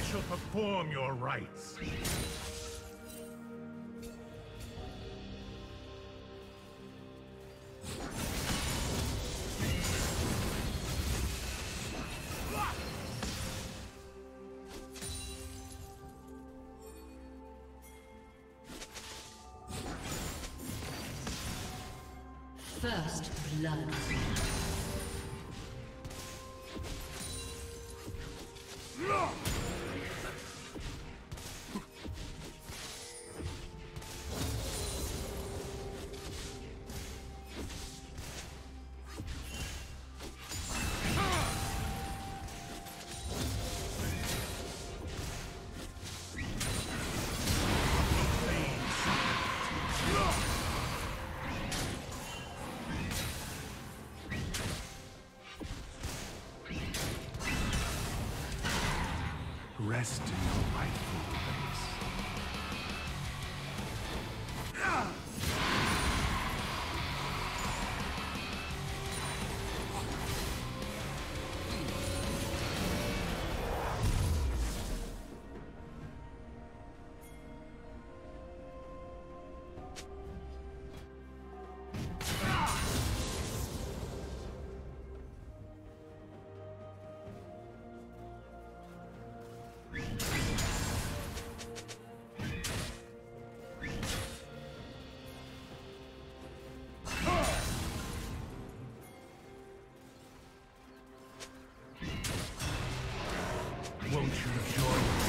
shall perform your rites. First blood. Rest in your rightful place. Won't you join me?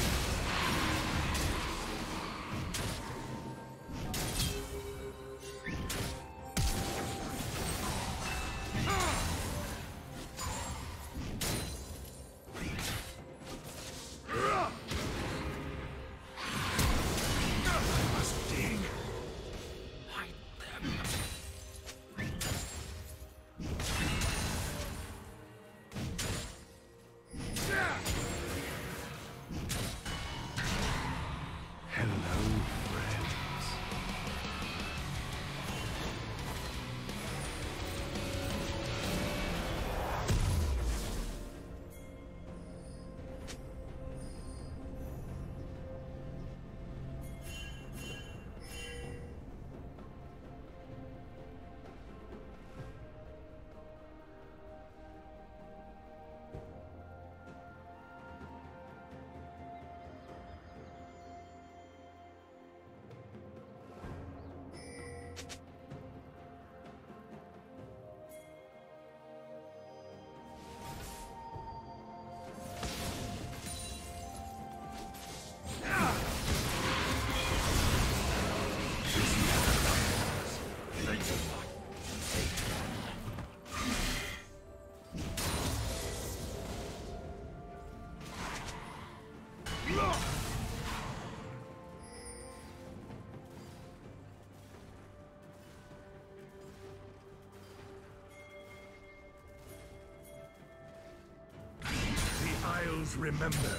Remember.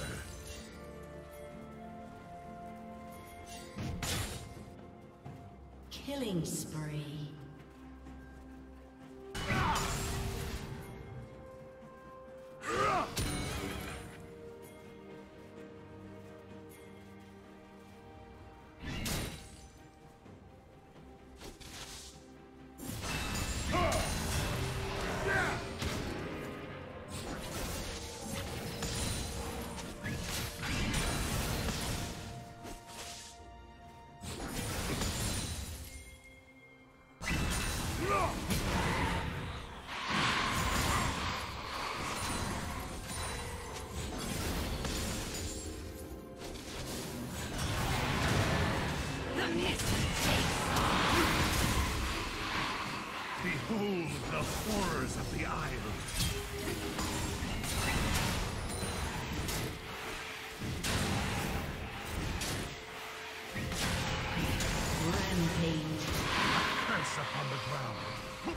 Killing spree. Behold the horrors of the Isle. Rampage. Curse upon the ground.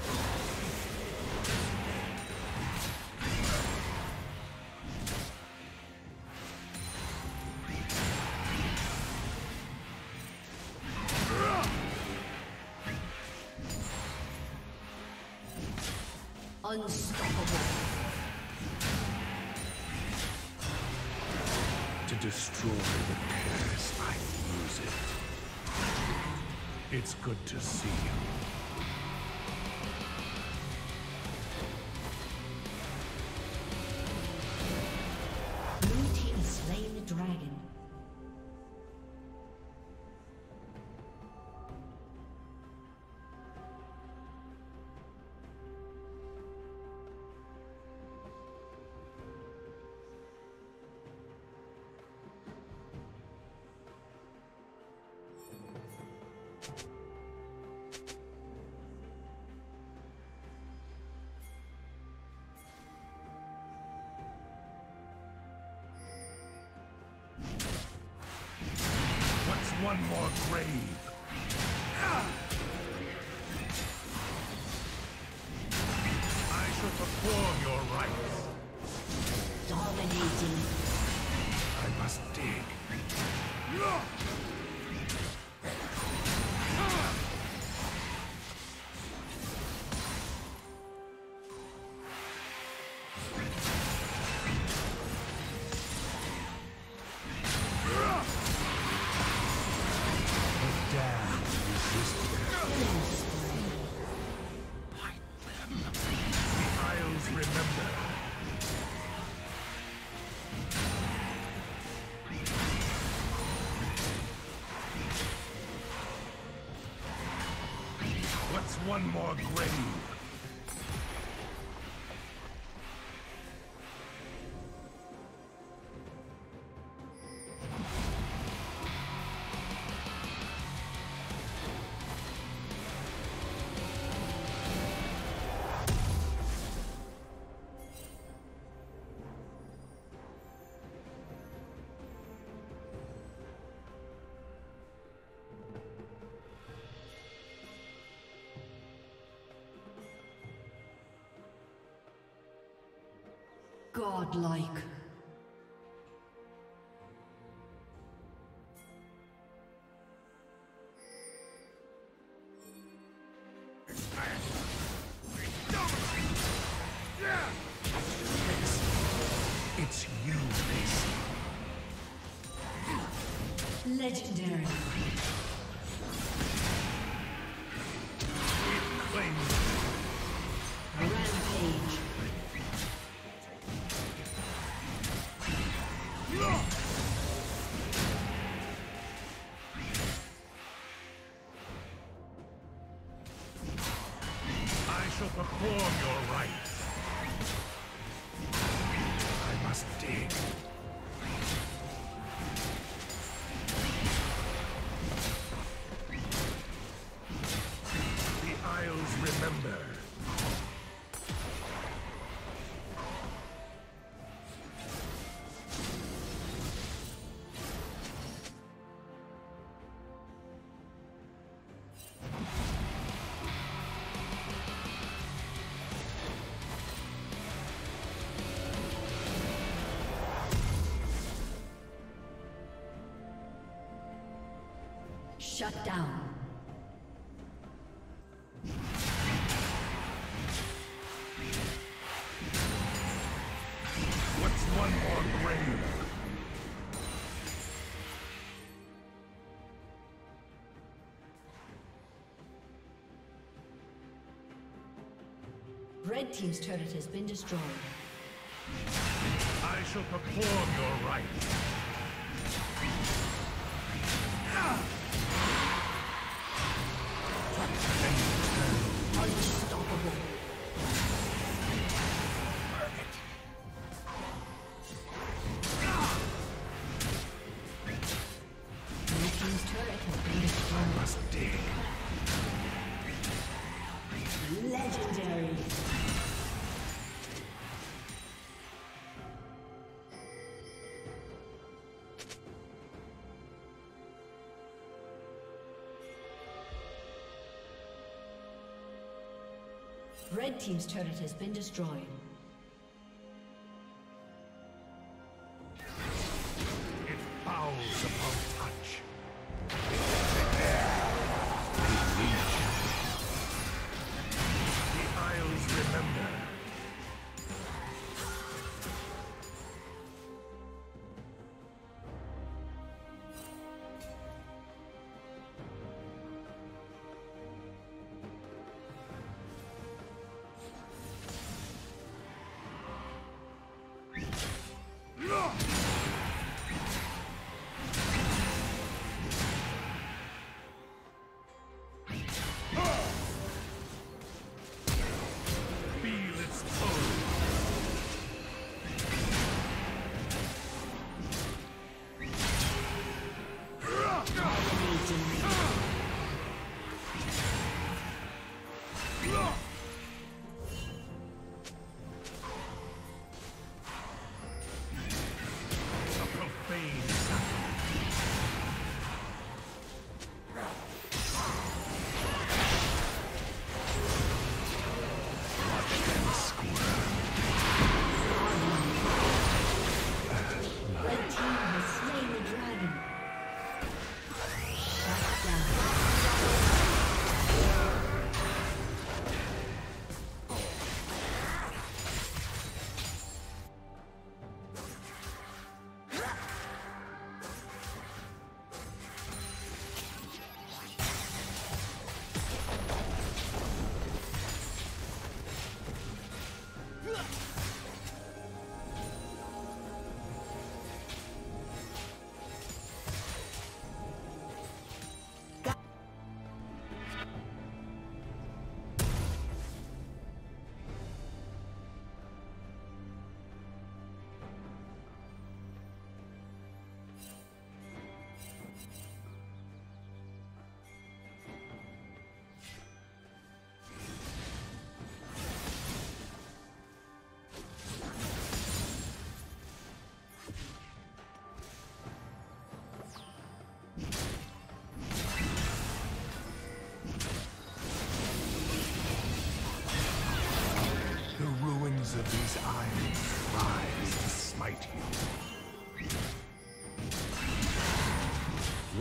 Unstoppable. to destroy the curse, I use it. It's good to see you. Blue team has slain the dragon. One more grave. I shall perform your rites. Dominating. I must dig. One more grave. Godlike. It's you, Mace. Legendary. It claims Rampage. I shall perform your rites. I must dig. The Isles remember. Shut down. What's one more grave? Red team's turret has been destroyed. I shall perform your rites. Unstoppable. Perfect. Blue team's turret has been I destroyed. must dig. Legendary. Red team's turret has been destroyed. It fouls upon touch. The Isles remember.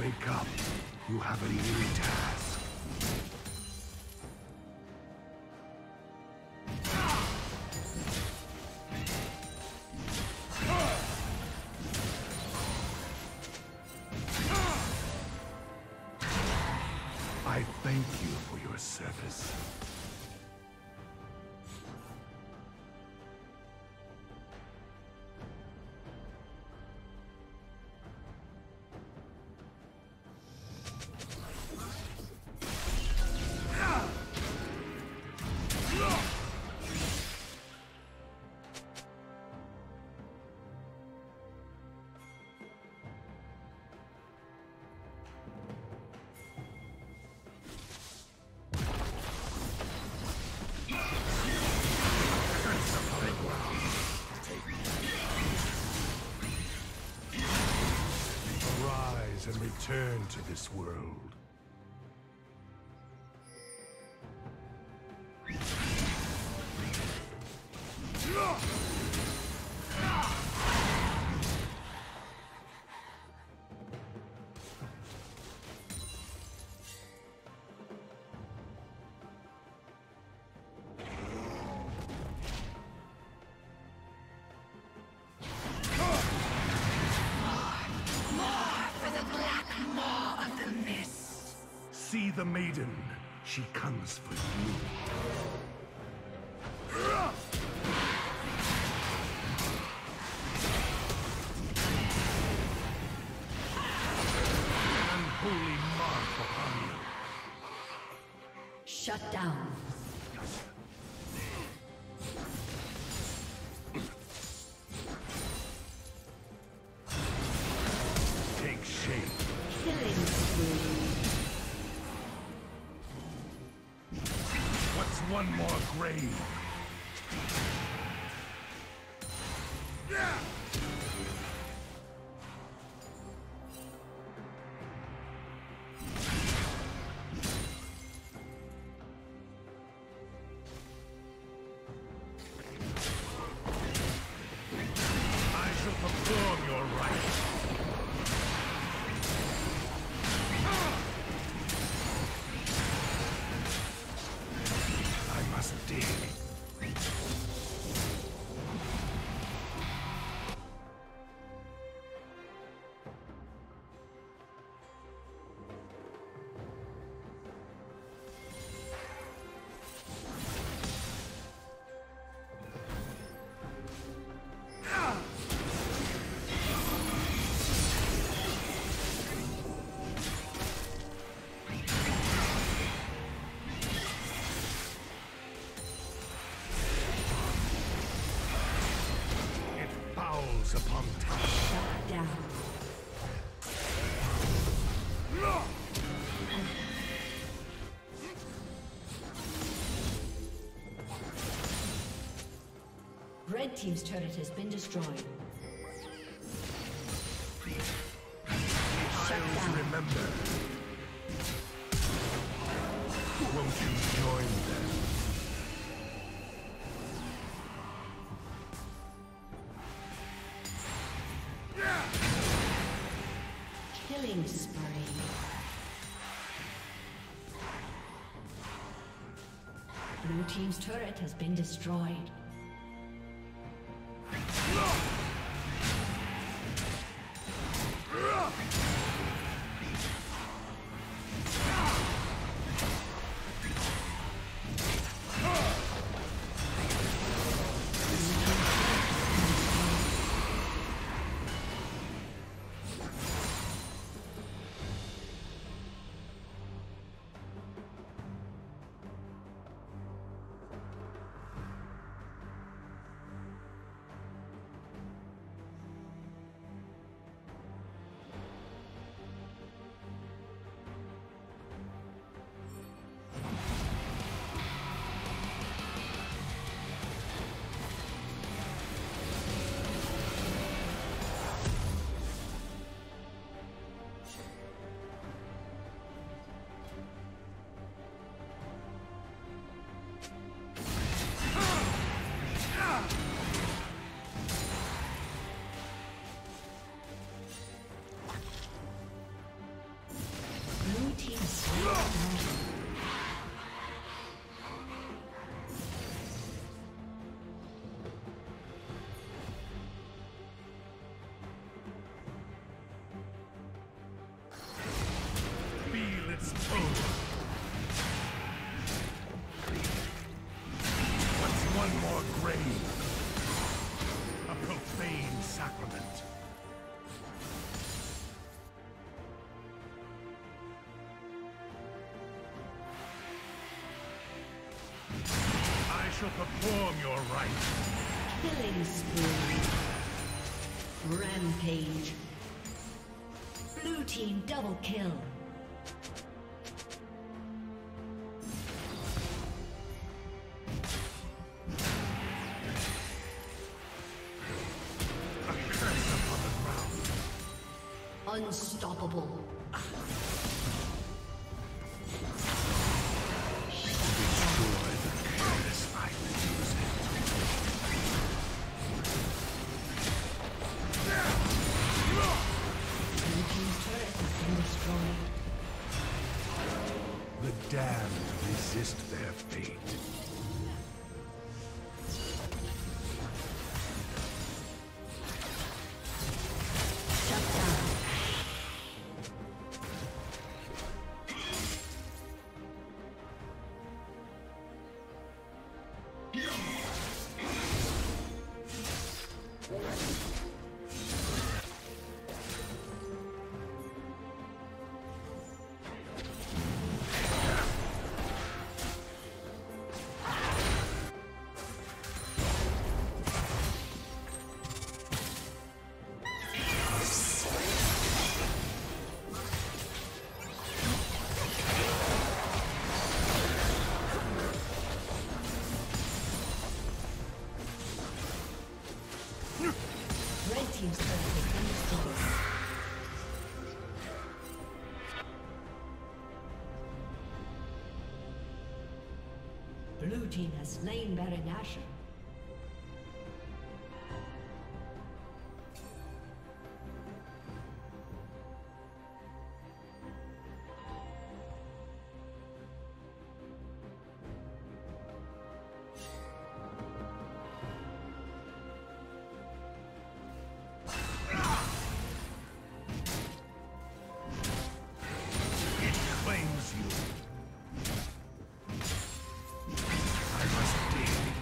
Wake up. You have a new task. I thank you for your service. Arise and return to this world. See the maiden. She comes for you. An unholy mark upon you. Shut down. Take shape. Killing spree. What's one more grave? I shall perform your rites. I must dig. Upon touch. Shut down. Red team's turret has been destroyed. Shut down. Remember. Won't you join them? Killing spree. Blue team's turret has been destroyed. Let's move. What's one more grave? A profane sacrament. I shall perform your rites. Killing spree. Rampage. Blue team double kill. A curse upon the ground. Unstoppable. Destroy the careless I use it. Blue team's turret has been destroyed. The damned resist their fate. Shut down. Red team's turret has been destroyed. Blue team has slain Baron Nashor. It claims you. I must dig.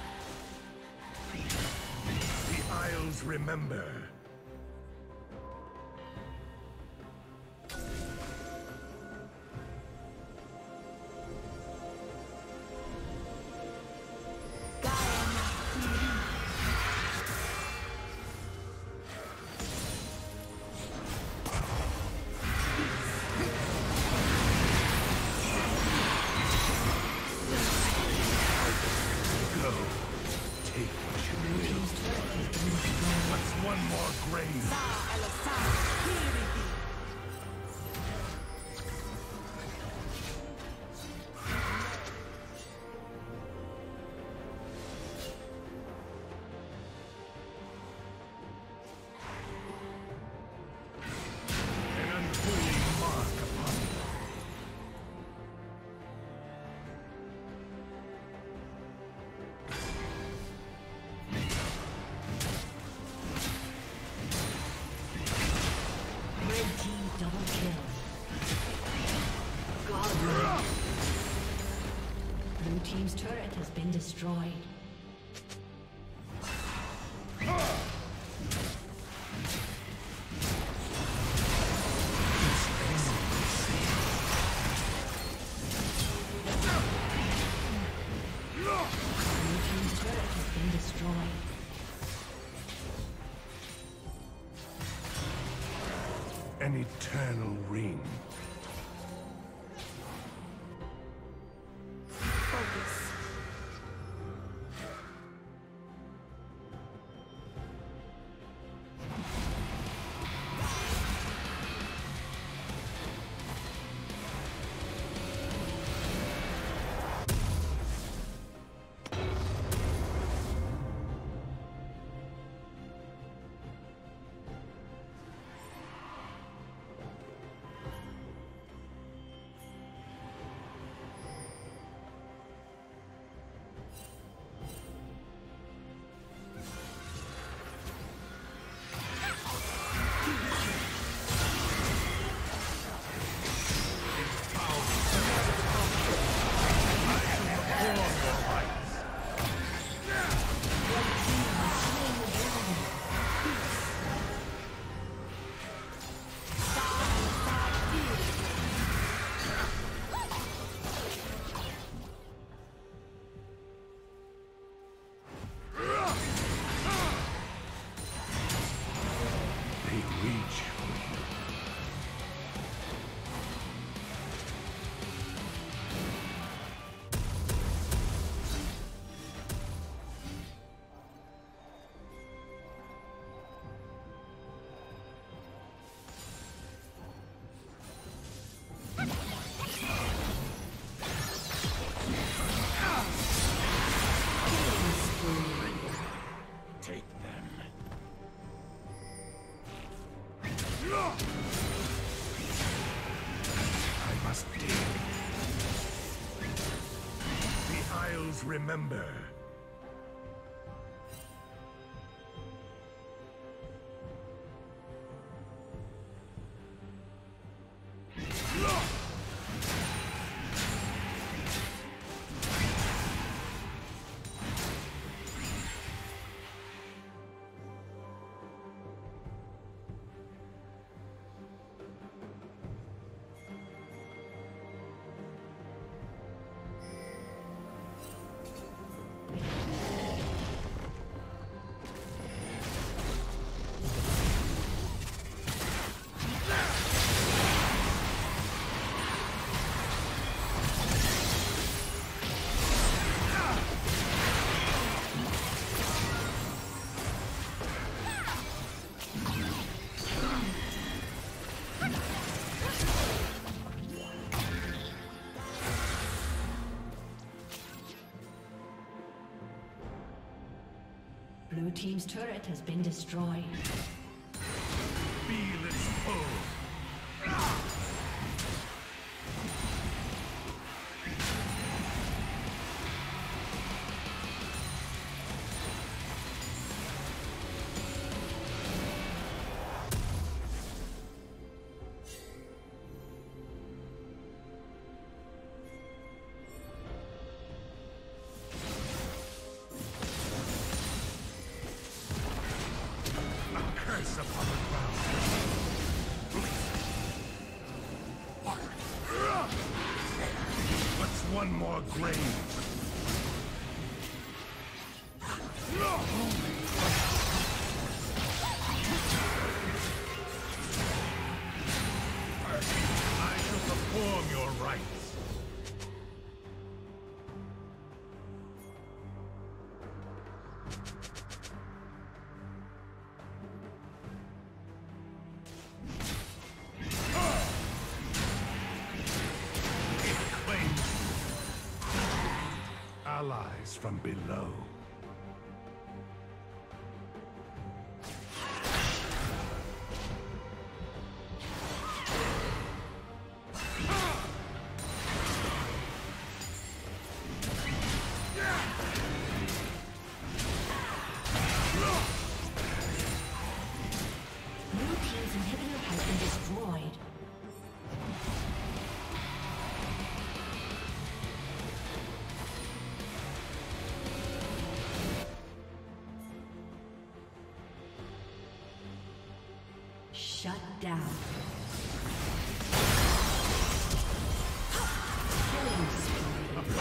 The Isles remember. Go. Take what you will. What's one more grave? An unholy mark upon you. Red team double kill. Godlike. Blue team's turret has been destroyed. Blue team's turret has been destroyed. An eternal ring. Isles remember. Blue team's turret has been destroyed. Feel its pull. One more grave. I shall perform your rites. Allies from below. Blue team's inhibitor has been destroyed. Shut down. Killing spree.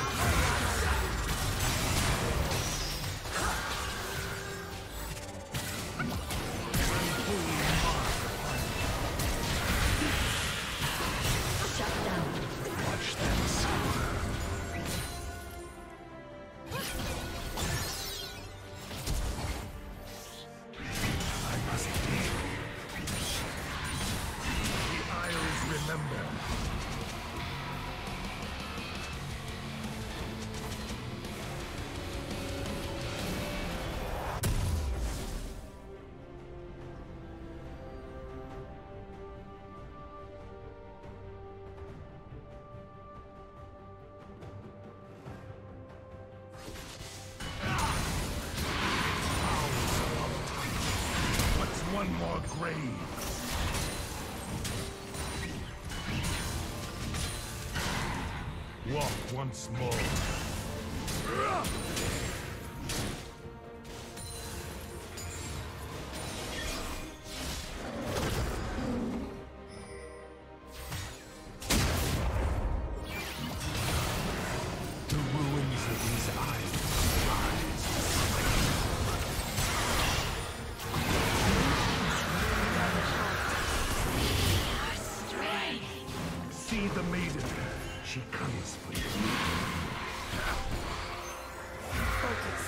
Shut down. Watch them suffer. I must leave. The Isles remember. What's one more grave? Walk once more. The ruins of these isles rise. See the maiden. She comes for you. Focus.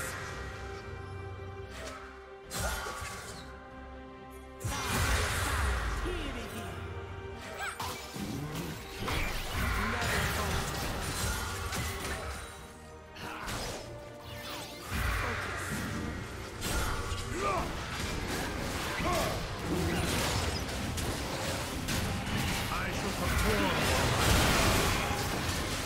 I shall perform.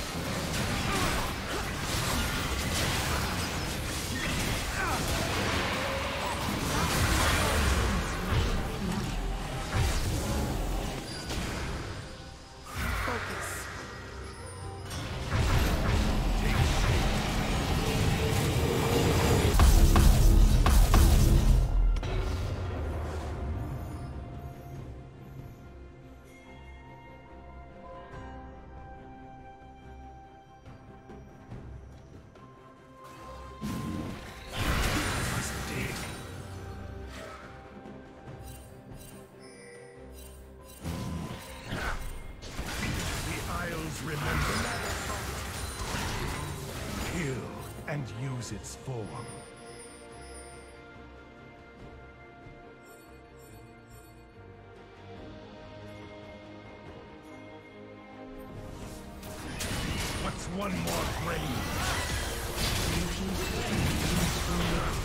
and use its form. What's one more grave?